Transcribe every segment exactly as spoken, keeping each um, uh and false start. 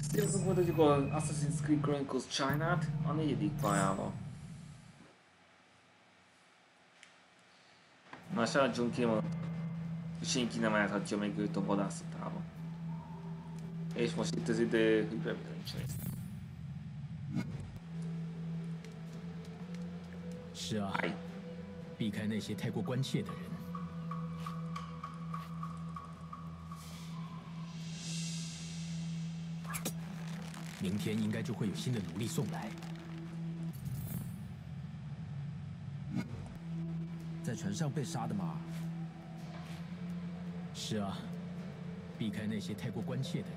Sziasztok, folytatjuk az Assassin's Creed Chronicles China-t a negyedik pályával. Na, Sarah John kimondta, hogy senki nem állhatja meg őt a vadászatába. És most itt az idő, hogy bebizonyítsa ezt. 是啊，避开那些太过关切的人。明天应该就会有新的奴隶送来。在船上被杀的吗？是啊，避开那些太过关切的人。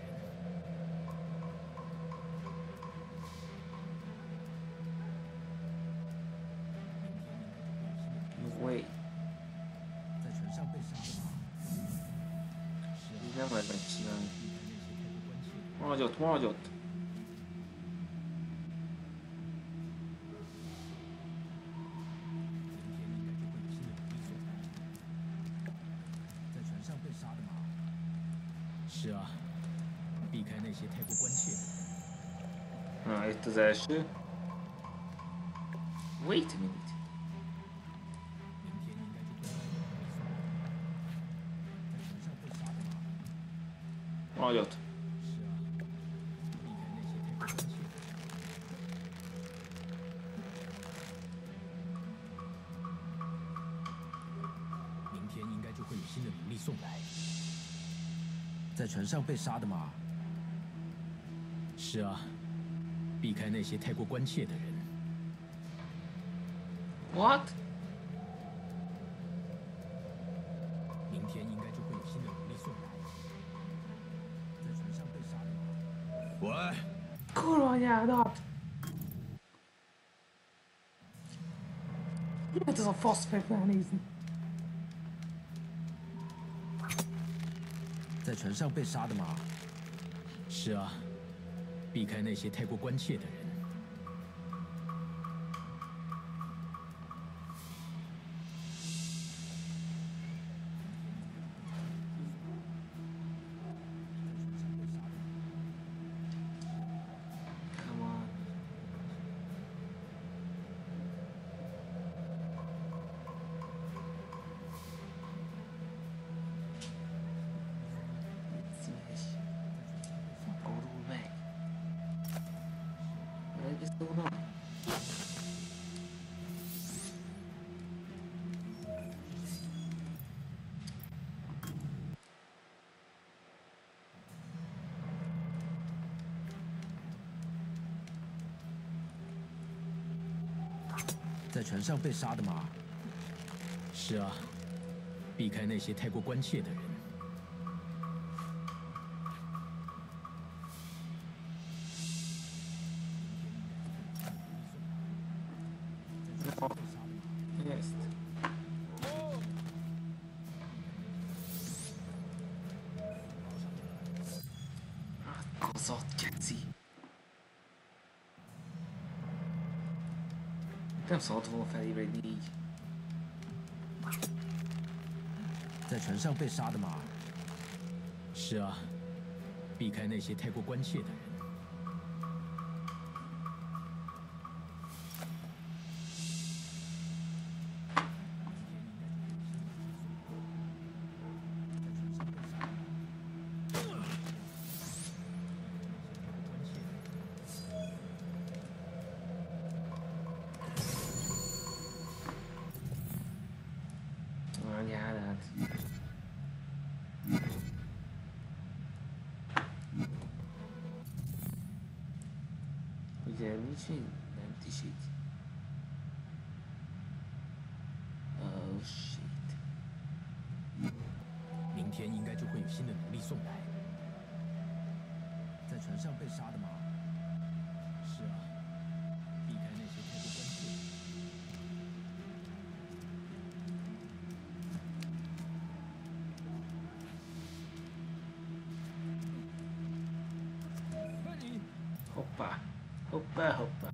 喂， 在船上被杀的吗？是啊， nem lehet megcsinálni. 避开那些太过关切的人。 Maradj ott, maradj ott! 在船上被杀的吗？是啊，避开那些太过关切的人。 Na, itt az első. Wait a minute. 明天应该就会有新的奴隶送来。在船上被杀的吗？ Maradj ott. 是啊，避开那些太过关切的人。明天应该就会有新的奴隶送来。在船上被杀的吗？是啊，避开那些太过关切的人。 What? 明天应该就会有新的奴隶送来。在船上被杀的吗？喂， Kurva anyádat! Miért ez a fasz fel felnézni? 在船上被杀的吗？是啊，避开那些太过关切的人。 Come on. Szíves. Gurul meg. Egész túlnak. “在船上被杀的吗？是啊，避开那些太过关切的人。 Ezt. Hát, kozott, geci. Nem szabad volna felébredni így. 在船上被杀的吗？是啊，避开那些太过关切的人。 Anyádat. Ugye nincs így? Nem is így. Oh shit. 明天应该就会有新的奴隶送来。在船上被杀的吗？是啊，避开那些太过关切的人。 Hoppá, hoppá, hoppá.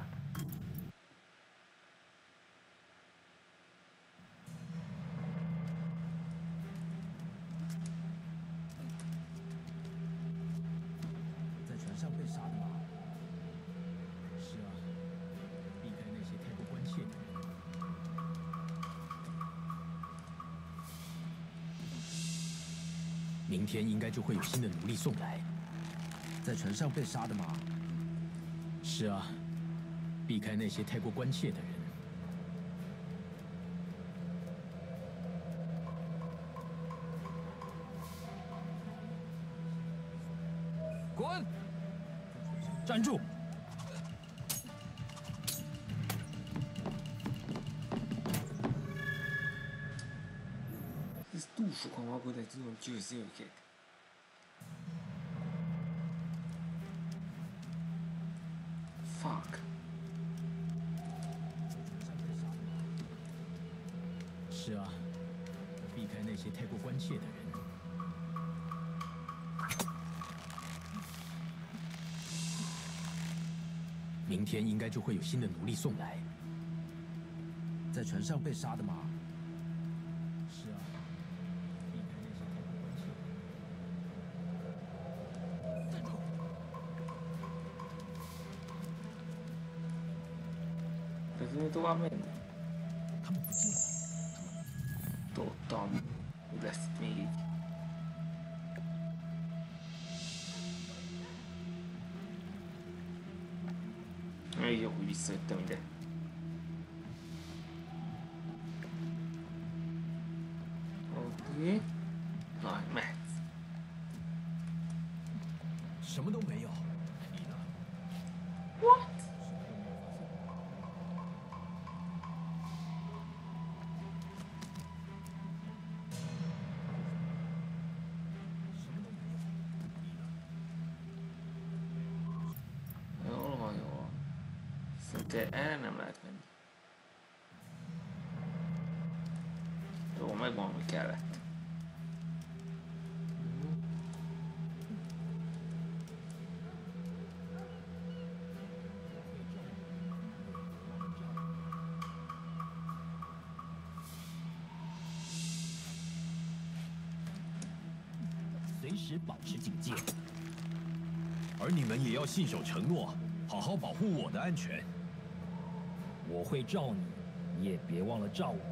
明天应该就会有新的奴隶送来。在船上被杀的吗？是啊，避开那些太过关切的人。滚！站住！ Ez túl sokan magad, hogy tudom győzni őket. Fuck. 是啊，避开那些太过关切的人。明天应该就会有新的奴隶送来。在船上被杀的吗？ 是啊，避开那些太过关切的人。站住！ 可是都外面的， 他们不见了。 Tudtam, hogy lesz itt még így. Még jó, hogy visszajöttem ide. Oké. Na, mehetsz. 什么都没有。你呢 What? 什么都没有。你呢 Jól van, jól van. Szerintem erre nem lehet menni. Jó, megvan, ami kellett. Mhm. 随时保持警戒，而你们也要信守承诺，好好保护我的安全。我会罩你，你也别忘了罩我。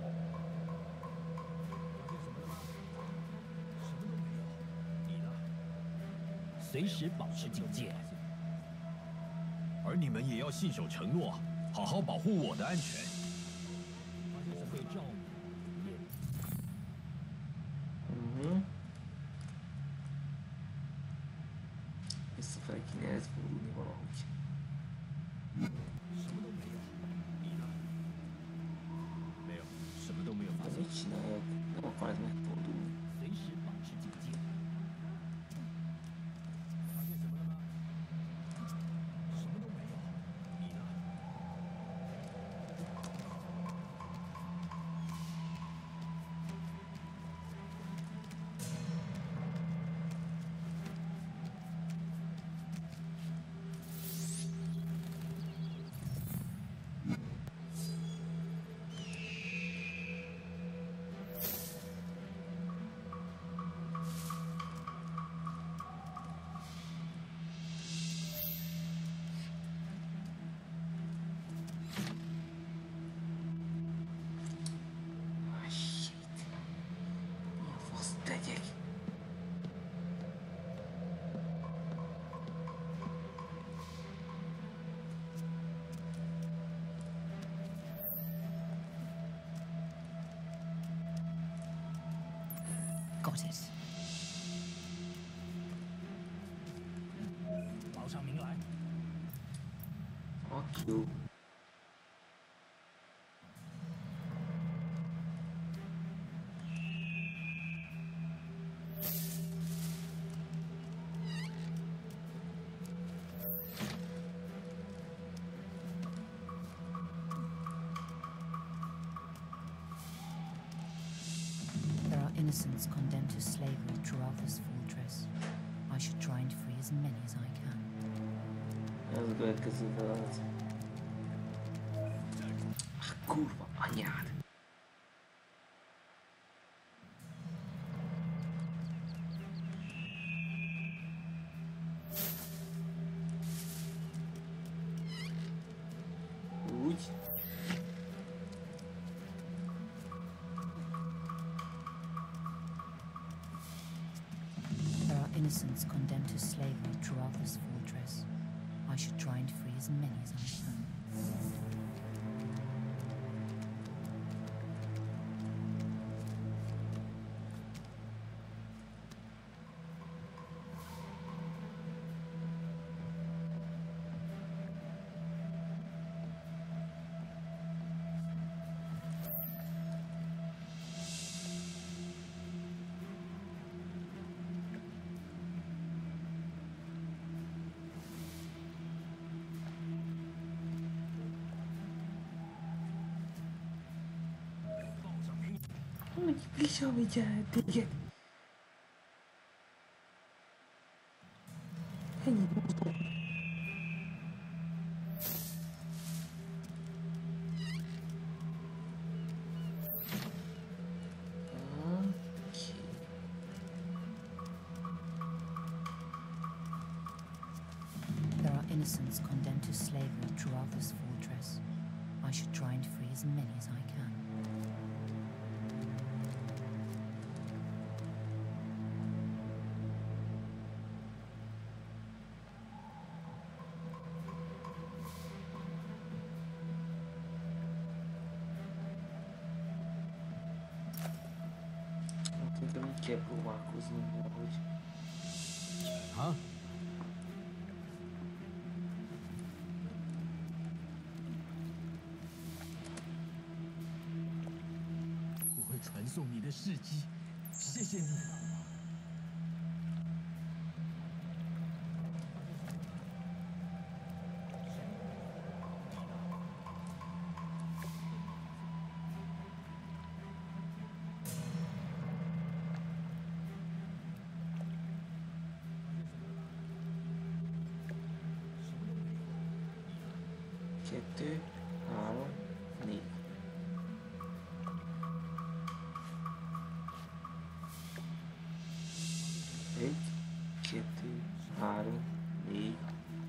什么都没有，你呢？随时保持警戒，而你们也要信守承诺，好好保护我的安全。我会罩你，你也。 Mhm. Visszafele kéne ezt fordulni valahogy. 什么都没有，你呢？没有，什么都没有发 De 现。 mit csináljak? Nem akar ez megfordulni. 随时保持警戒。发现什么了吗？什么都没有，你呢？ Ah, shit. Mi a fasz tegyek? Got it. 报上名来。 Fuck you. There are innocents condemned to slavery throughout this fortress. I should try and free as many as I can. Ez a következő feladat. Ah, kurva anyád! Úgy. innocents condemned to slavery throughout this fortress. I should try and free as many as I can. Show me ticket. There are innocents condemned to slavery throughout this fortress. I should try and free as many as I can. Quebrou uma cozinha hoje. Hã? 我会传送你的事迹，谢谢你。 Kettő, három, négy. Egy, kettő, három, négy.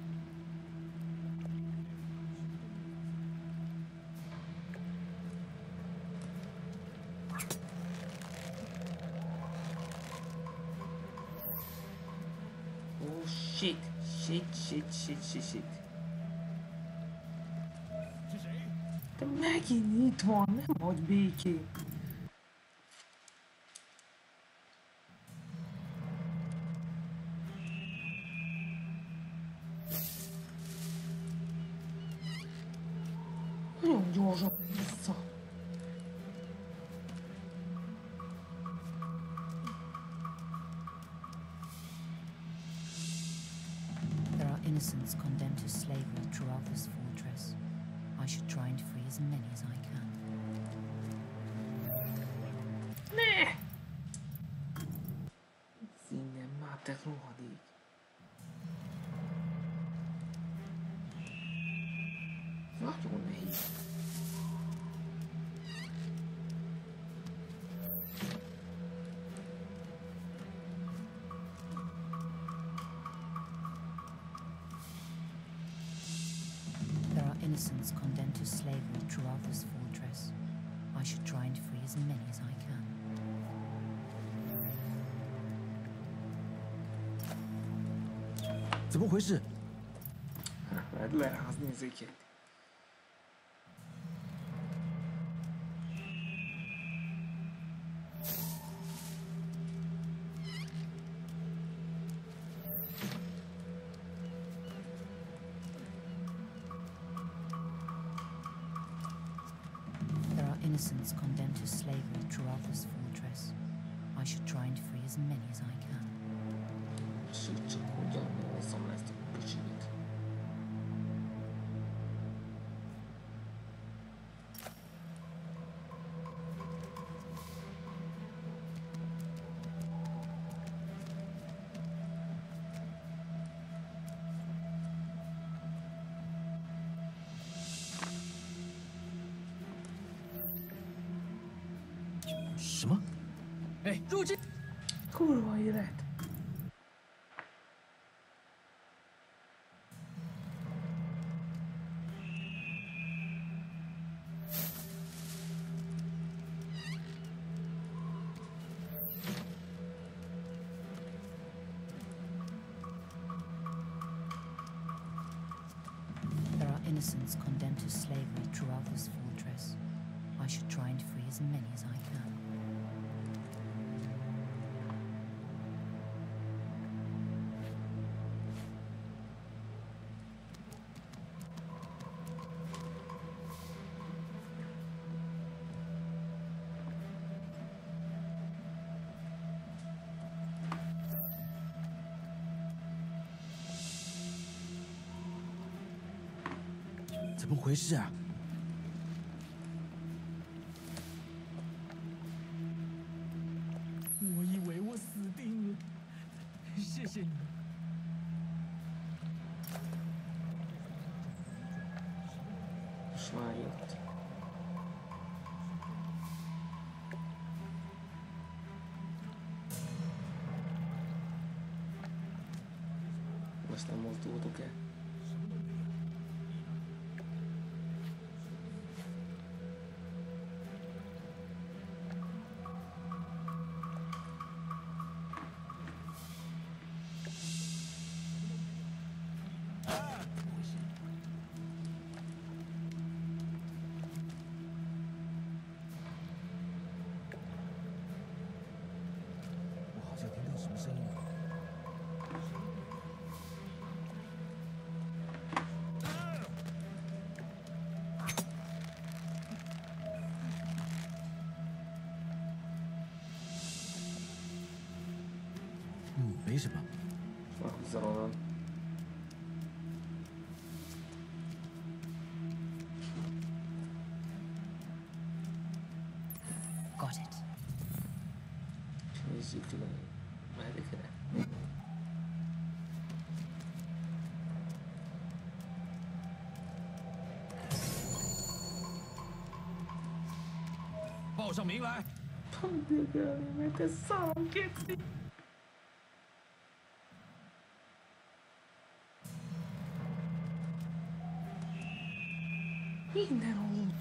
Oh shit, shit, shit, shit, shit, shit. De megint itt van, nem hagy békén. Nagyon gyorsan vissza. There are innocents condemned to slavery throughout this fortress. I should try and free as many as I can. Ne! Innen már te rohadék. Nagyon nehéz. Innocents condemned to slavery throughout this fortress. I should try and free as many as I can. 怎么回事？ Lehet lerázni ezeket. Innocents condemned to slavery throughout this fortress. I should try and free as many as I can. Sőt, csak hogyan meghozzam ezt a pöcsiget. Kurva élet! innocents condemned to slavery throughout this fortress. I should try and free as many as I can. 怎么回事啊？我以为我死定了，谢谢你。 Most már jött. Most nem mozdultok el. 嗯，没什么。 Már húzza onnan. Got it. Nézzük, hogy mehetek ide. Báo 上名来。 Pandegálni, mert ez szalom kétszi. Minden út.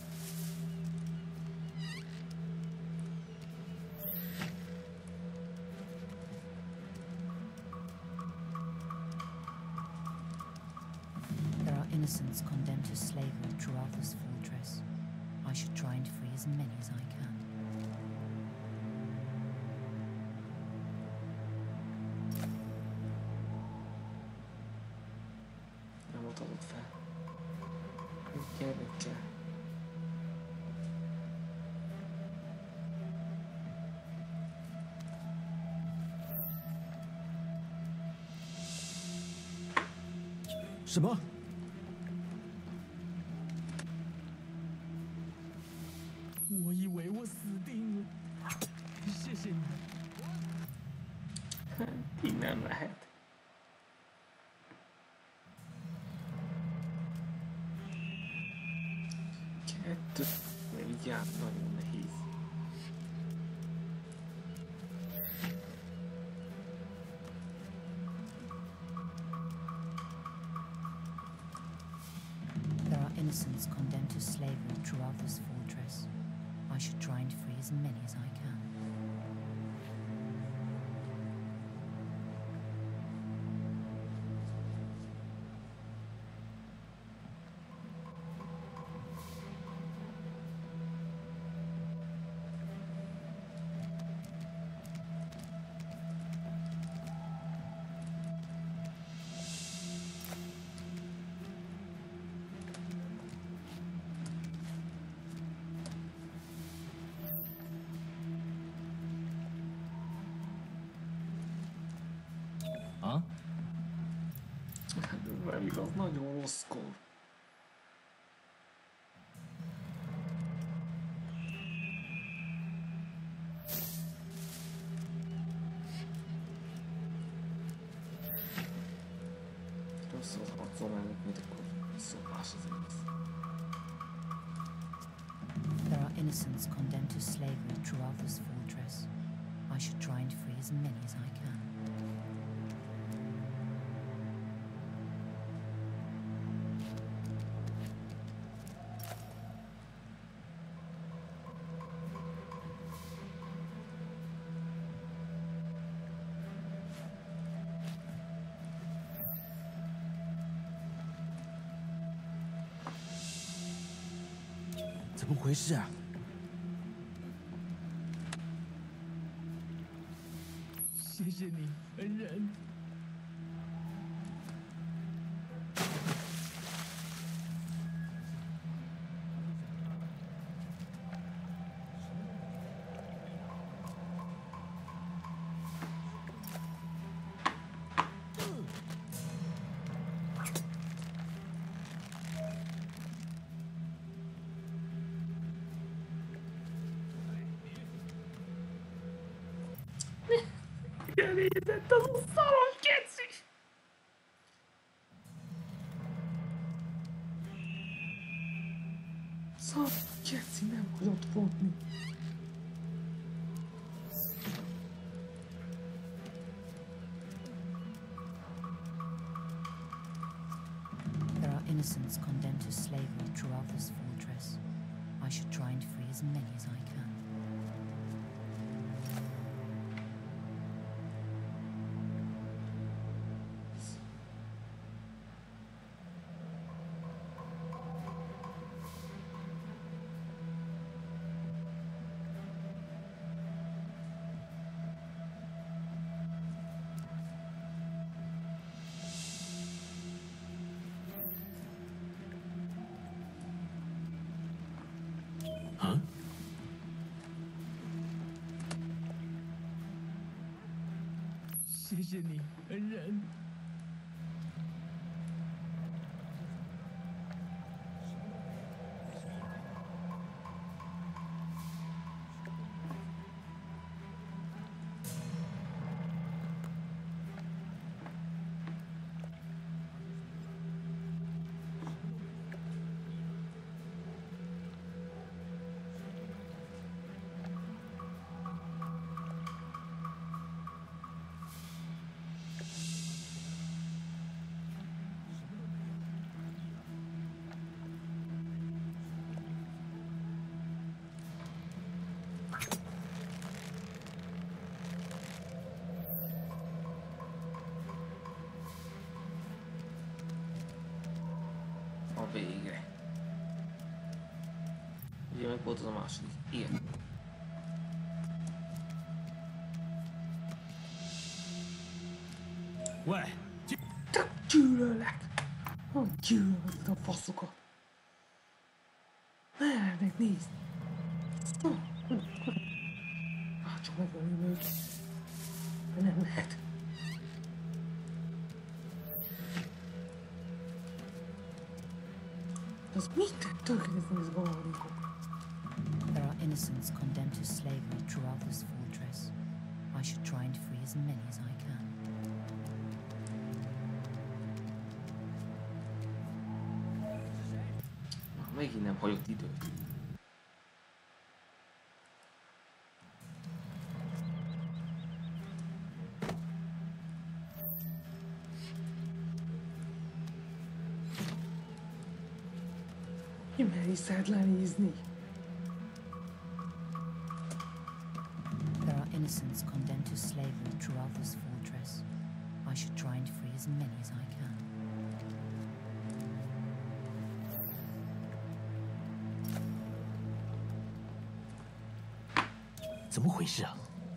There are innocents condemned to slavery throughout this fortress. I should try and free as many as I can. Nem ott adott fel. Gyermekkel. “什么？”我以为我死定了，谢谢你。 Így nem lehet. Kettő. Így jár, nagyon nehéz. There are innocents condemned to slavery throughout this fortress. I should try and free as many as I can. Ah? Nem igaz, nagyon rosszkor. Rosszul harcol mellett, mint akkor szopás az egész. There are innocents condemned to slavery throughout this fortress. I should try and free as many as I can. 怎么回事啊？谢谢你，恩人。 Elégedett az a szaros geci! Szaros geci nem hagyott fotni. There are innocents condemned to slavery throughout this fortress. I should try and free as many as I can. 谢谢你，恩人。 A végre. Ugye meg volt az a második. Igen. 喂， Te gyűlöllek! Hogy gyűlölöd a faszokat? Mernek nézni! Hát csak megölni őket. De nem lehet. Az minden tökéletesen izgalmanikok. There are innocents condemned to slavery throughout this fortress. I should try and free as many as I can. Megint nem hagyott időt. Ki merészed lenézni? There are innocents condemned to slavery throughout this fortress. I should try and free as many as I can. 怎么回事啊？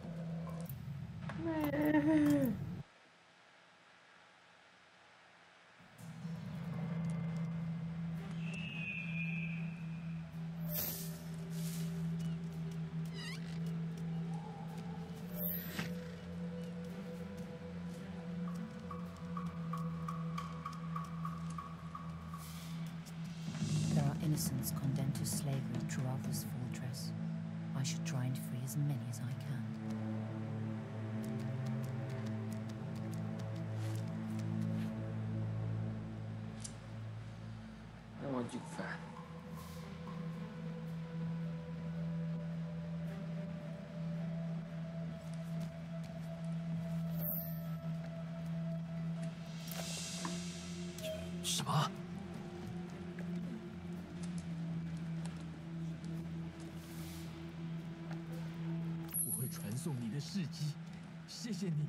There are innocents condemned to slavery throughout this fortress. I should try and free as many as I can. Nem adjuk fel. 什么？ 我会传送你的事迹，谢谢你。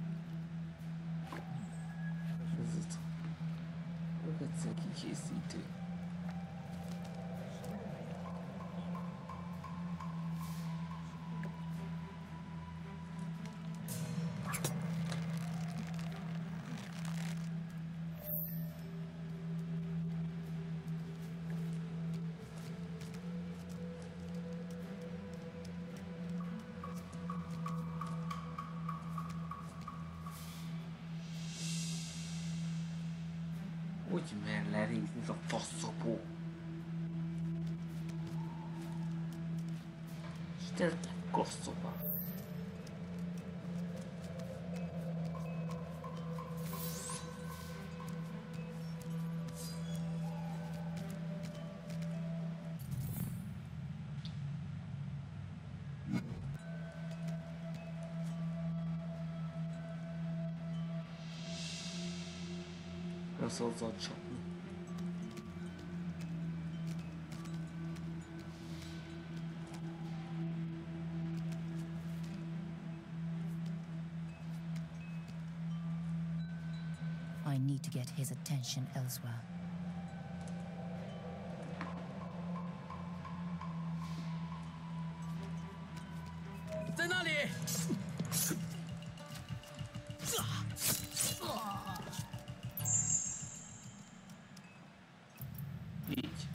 Sőt, őket kikészítő. Hogy mer lerépni ez a faszopó? És tényleg kosszoba. Össze hozzá csapni. I need to get his attention elsewhere. Így.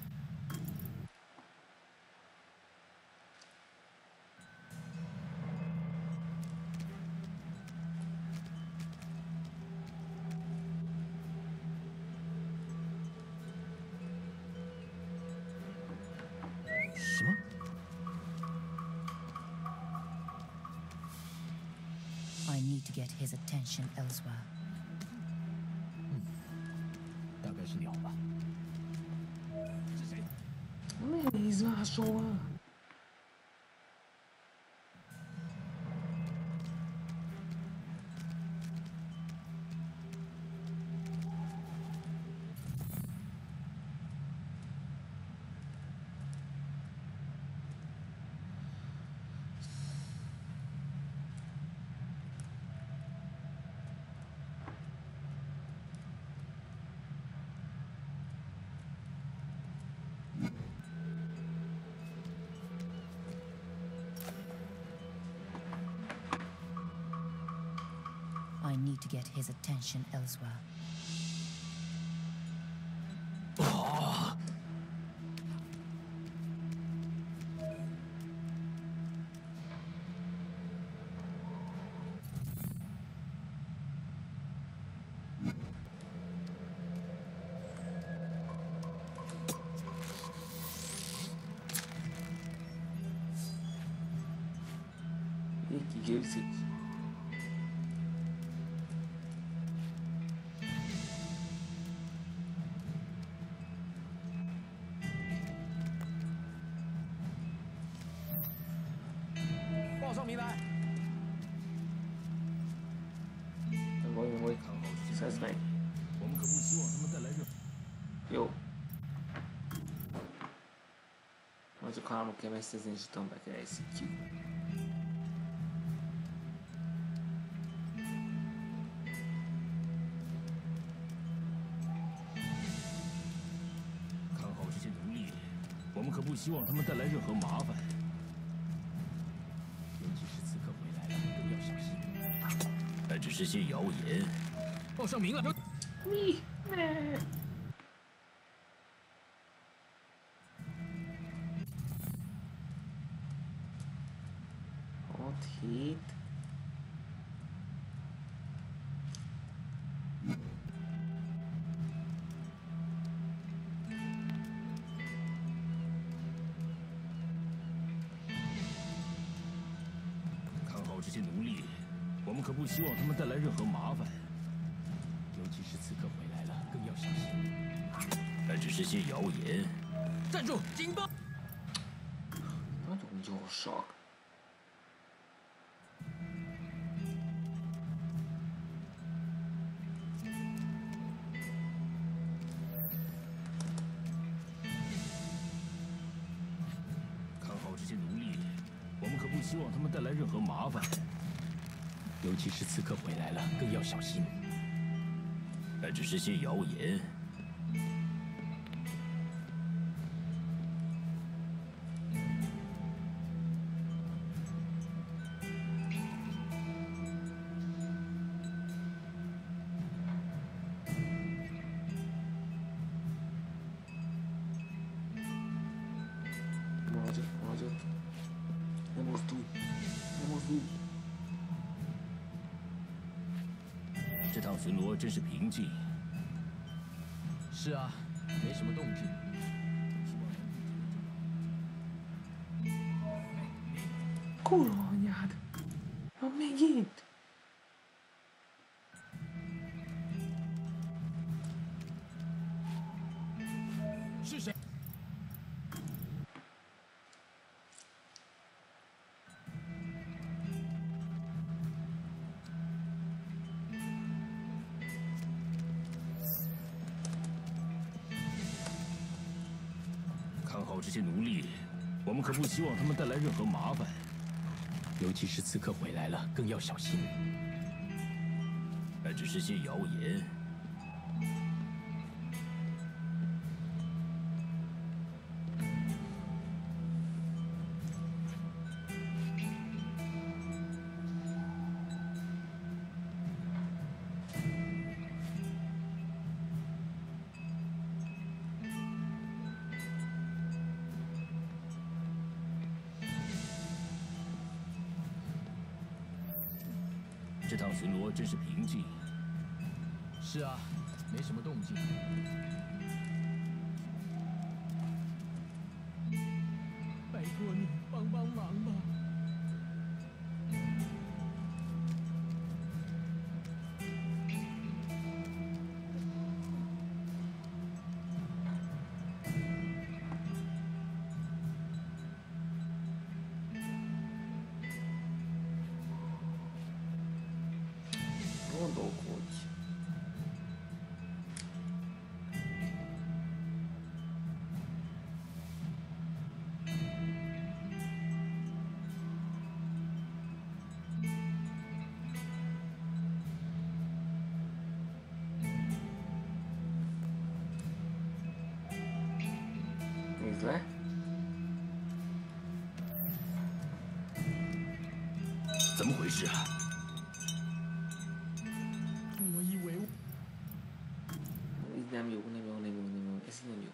I need to get his attention elsewhere. 大概是鸟吧。是谁？ 没啥说啊。 I need to get his attention elsewhere. 一気九十。 报上名来。 我以为看好三十倍。 我们可不希望他们带来任。 Jó. Majd csak három kell megszerzni, és utána be kell elszítjük. Kan好这些奴隶，我们可不希望他们带来任何麻烦。 尤其是刺客回来了，更要小心。那只是些谣言。报上名了。 你妹！我天！ 看好这些奴隶，我们可不希望他们带来任何麻烦。 尤其是刺客回来了，更要小心。那只是些谣言。站住！警报！ 那种gyorsak. 看好这些奴隶，我们可不希望他们带来任何麻烦。尤其是刺客回来了，更要小心。 那只是些谣言。 Może, może. Nie mów tu. Nie mów tu. 这趟巡逻真是平静。 是啊，没什么动静。 Kurva anyád! Ha megint! 是谁？看好这些奴隶，我们可不希望他们带来任何麻烦。尤其是刺客回来了，更要小心。那只是些谣言。 这趟巡逻真是平静。是啊，没什么动静。拜托你帮帮忙吧。 Gondolkodj. Nézd le. 怎么回事啊？ Nem jó, nem jó, nem jó, nem jó. Ez nem jó.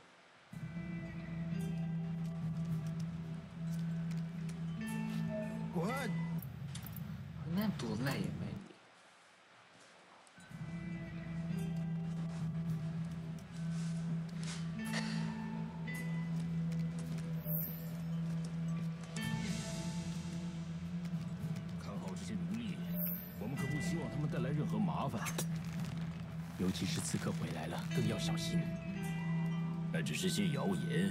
What? Nem tudod lejjebb menni. Kan好这些奴隶，我们可不希望他们带来任何麻烦。 尤其是刺客回来了，更要小心。那只是些谣言。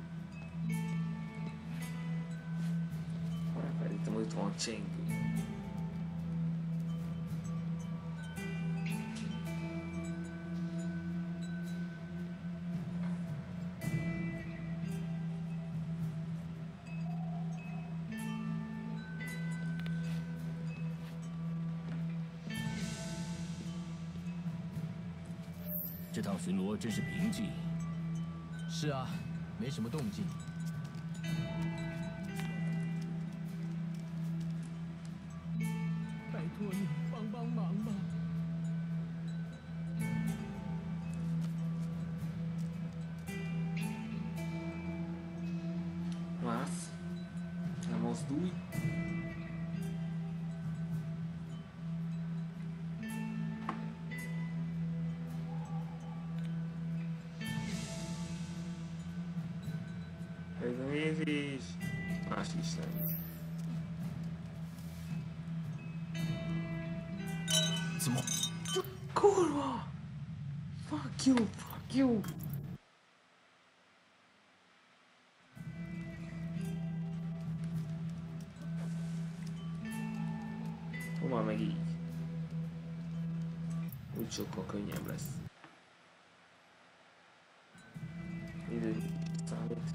Felittem, hogy itt van a csengő. “这趟巡逻真是平静。是啊，没什么动静。拜托你帮帮忙吧。 Vársz? Nem mozdulj. Ez a nézés. Más is nem. 怎么？ Kurva! Fuck you, fuck you! Hova meg így? Úgy sokkal könnyebb lesz. Idő számít.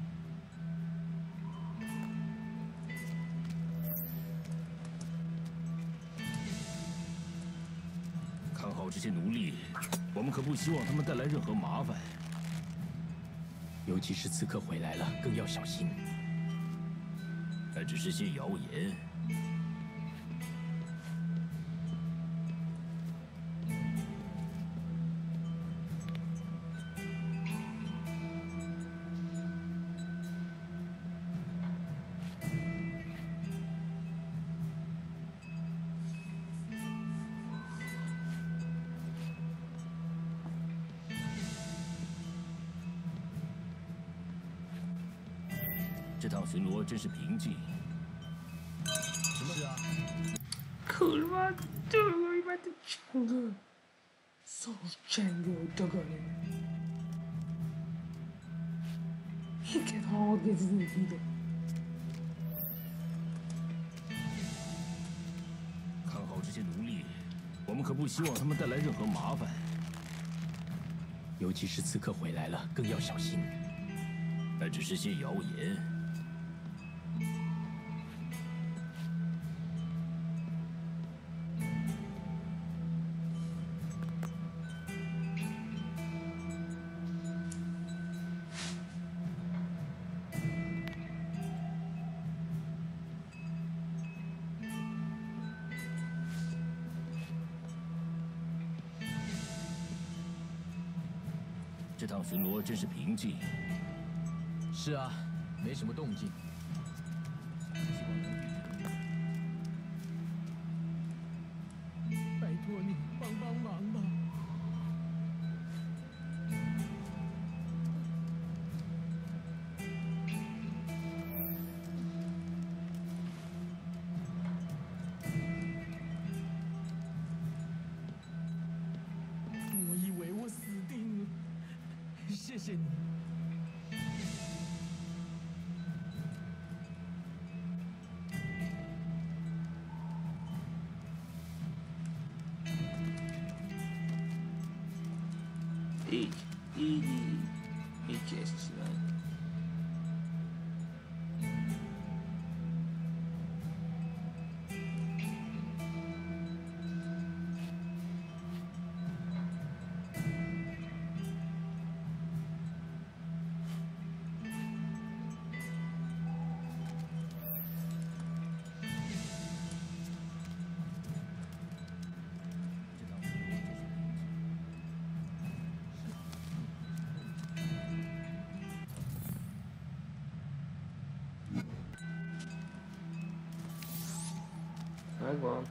看好这些奴隶，我们可不希望他们带来任何麻烦。尤其是刺客回来了，更要小心。那只是些谣言。 趟巡逻真是平静。什么？是啊。 可他妈，这个他妈的强个，手强个这个人，你给他我给自己的。 看好这些奴隶，我们可不希望他们带来任何麻烦。尤其是刺客回来了，更要小心。那只是些谣言。这趟巡逻真是平静。是啊，没什么动静。拜托你帮帮忙吧。我以为我死定了，谢谢你。 Így, így, így, így kell ezt csinálni. Megvan.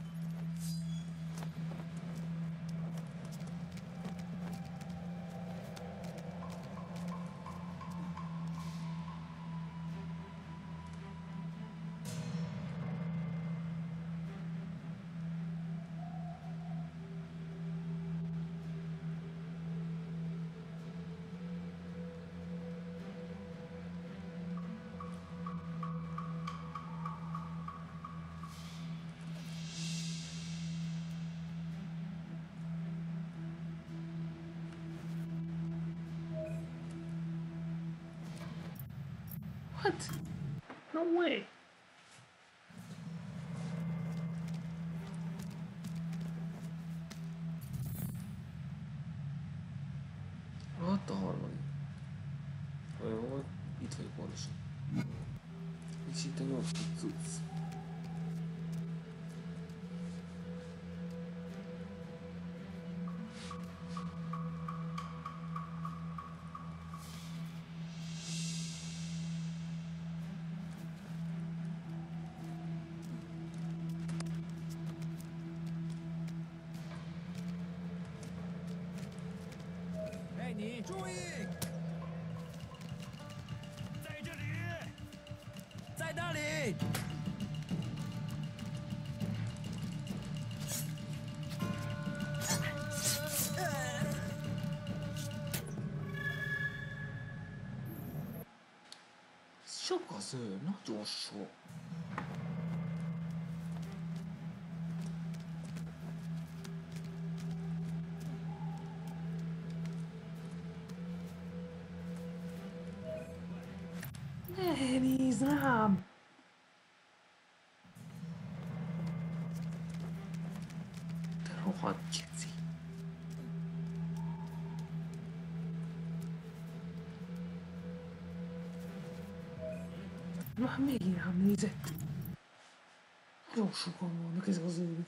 What? No way. Rohadt a harmadik. Olyan volt, itt vagyok pontosan. És itt a nyolcadik cucc. Hey，你注意，在这里，在那里。 Sok az ő, nagyon sok. Ne nézd rám! Te rohadt geci! Már megint rám nézett! Nagyon sokan vannak ezek az őrök.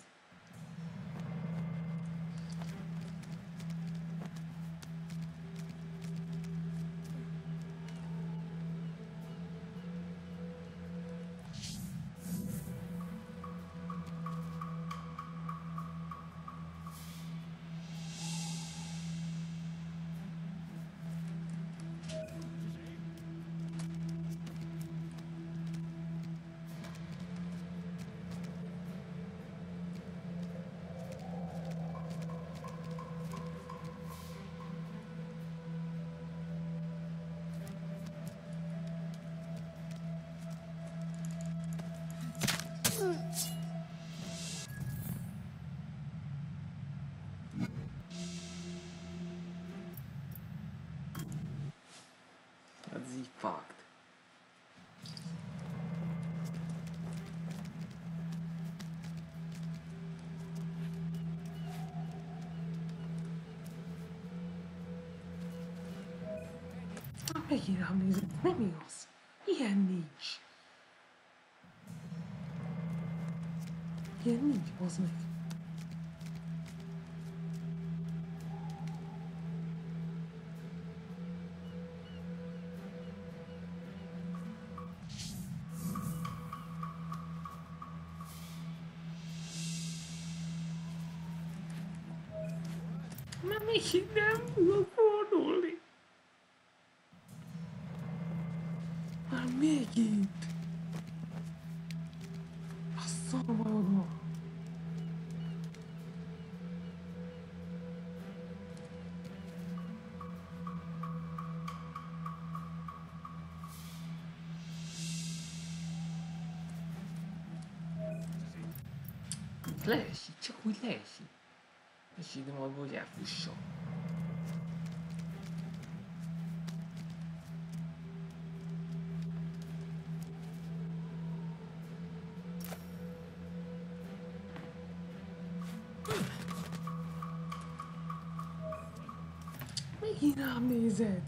fucked. Megint rám nézett, nem igaz. Ilyen nincs. Ilyen nincs, bazd meg. Már megint nem tudok fordulni. Már megint. A szarvadba. Leesik, csak úgy leesik. És így nem abban, hogy elfusson. Megint rám nézett.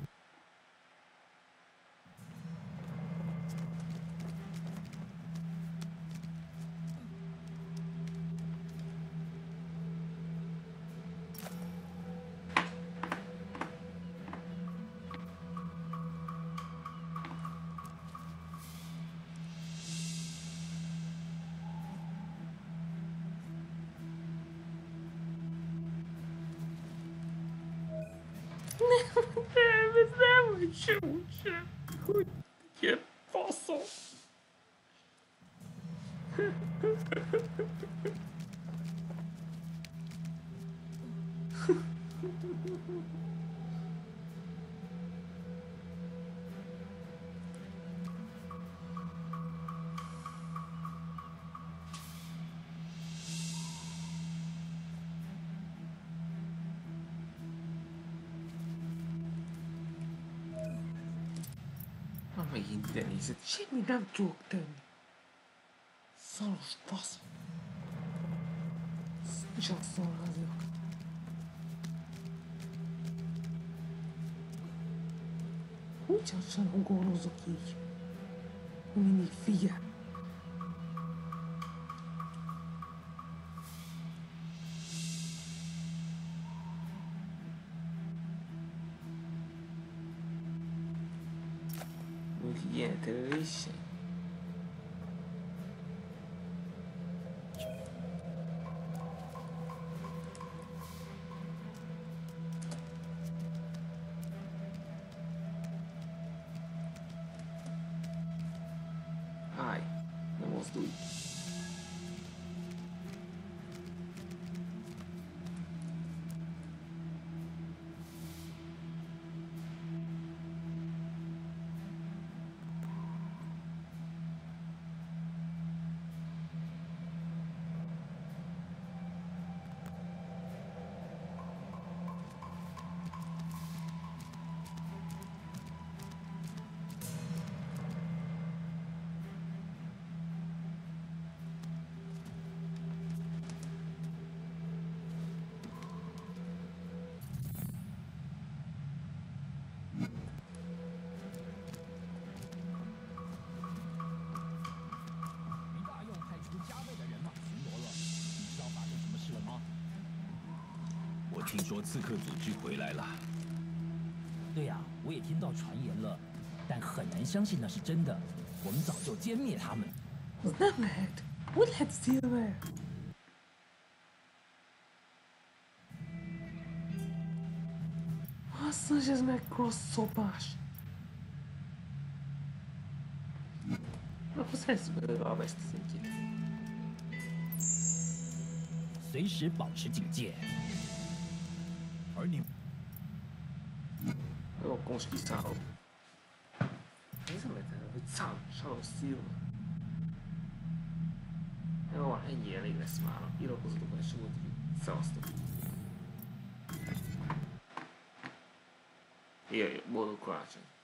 Nem, ez nem úgy sem, sem. Hogy ilyen faszom. Már megint ide nézett. Semmit nem tudok tenni. Szaros fasz. Csak szarrazok. Ugyan sem ugorozok így. Mindig figyel. Mondjuk ilyen terülésen. Állj, ne mozdulj. 我听说刺客组织回来了。 对呀、我也听到传言了，但很难相信那是真的。我们早就歼灭他们。 Az nem lehet. Hogy lehet Silver? Azt mondja, ez mekkora szopás. Akkor szerzőben a veszt szintjét. 随时保持警戒。 而你 Jó, akkor most kiszállok. Nézem meg, hogy száll, Shadow Silver. Jó, ennyi elég lesz már. Iratkozzatok el, és volt, hogy szevasztok. Jaj, boldog karácsony!